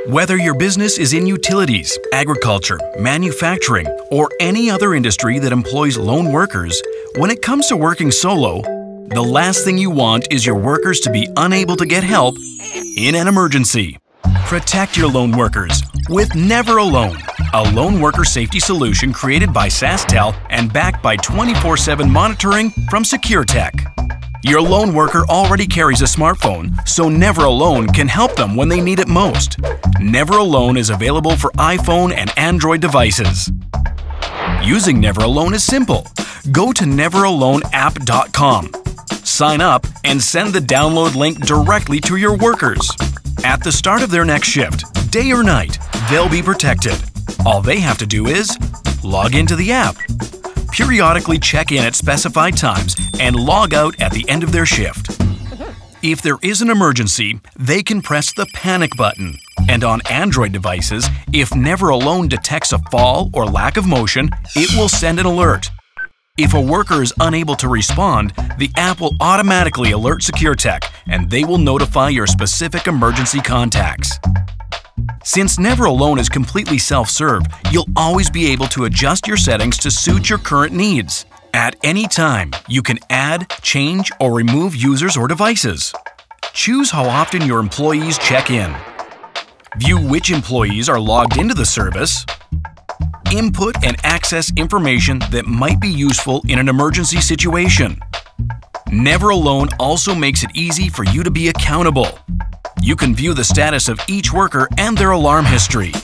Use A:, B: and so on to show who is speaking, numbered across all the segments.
A: Whether your business is in utilities, agriculture, manufacturing, or any other industry that employs lone workers, when it comes to working solo, the last thing you want is your workers to be unable to get help in an emergency. Protect your lone workers with Never Alone, a lone worker safety solution created by SaskTel and backed by 24/7 monitoring from SecureTech. Your lone worker already carries a smartphone, so Never Alone can help them when they need it most. Never Alone is available for iPhone and Android devices. Using Never Alone is simple. Go to neveraloneapp.com. Sign up and send the download link directly to your workers. At the start of their next shift, day or night, they'll be protected. All they have to do is log into the app, periodically check in at specified times, and log out at the end of their shift. If there is an emergency, they can press the panic button. And on Android devices, if Never Alone detects a fall or lack of motion, it will send an alert. If a worker is unable to respond, the app will automatically alert SecureTech, and they will notify your specific emergency contacts. Since Never Alone is completely self-serve, you'll always be able to adjust your settings to suit your current needs. At any time, you can add, change, or remove users or devices. Choose how often your employees check in. View which employees are logged into the service. Input and access information that might be useful in an emergency situation. Never Alone also makes it easy for you to be accountable. You can view the status of each worker and their alarm history.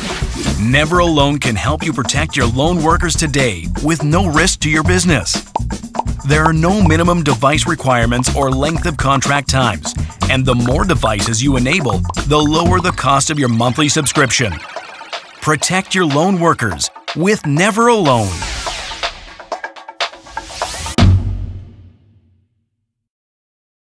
A: Never Alone can help you protect your lone workers today with no risk to your business. There are no minimum device requirements or length of contract times, and the more devices you enable, the lower the cost of your monthly subscription. Protect your lone workers with Never Alone.